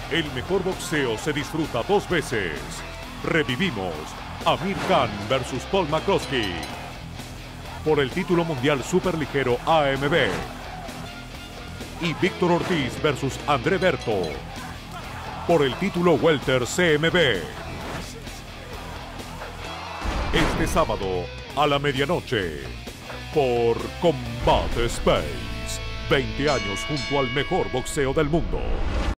El mejor boxeo se disfruta dos veces. Revivimos Amir Khan versus Paul McCloskey por el título mundial superligero AMB y Víctor Ortiz versus André Berto por el título welter CMB. Este sábado a la medianoche por Combate Space. 20 años junto al mejor boxeo del mundo.